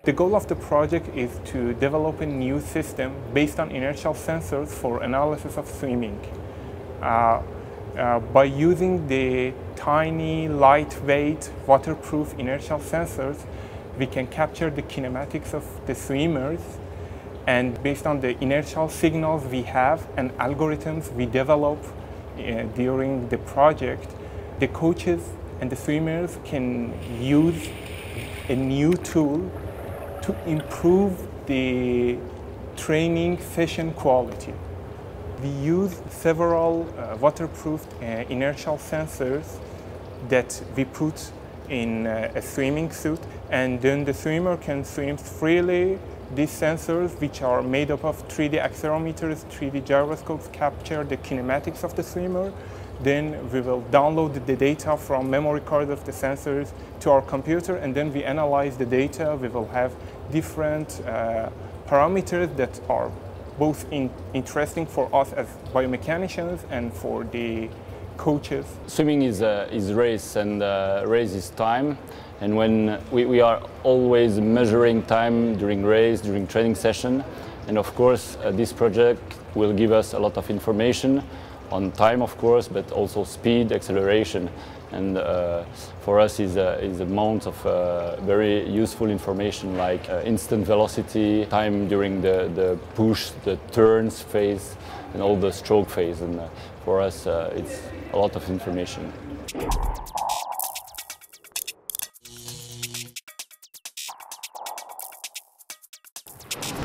The goal of the project is to develop a new system based on inertial sensors for analysis of swimming. By using the tiny, lightweight, waterproof inertial sensors, we can capture the kinematics of the swimmers, and based on the inertial signals we have and algorithms we develop during the project, the coaches and the swimmers can use a new tool to improve the training session quality. We use several waterproof inertial sensors that we put in a swimming suit, and then the swimmer can swim freely. These sensors, which are made up of 3D accelerometers, 3D gyroscopes, capture the kinematics of the swimmer. Then we will download the data from memory cards of the sensors to our computer, and then we analyze the data. We will have different parameters that are both interesting for us as biomechanicians and for the coaches. Swimming is race, and race is time. And when we are always measuring time during race, during training session, and of course this project will give us a lot of information on time, of course, but also speed, acceleration, and for us is amount of very useful information like instant velocity, time during the push, the turns phase, and all the stroke phase, and for us it's a lot of information.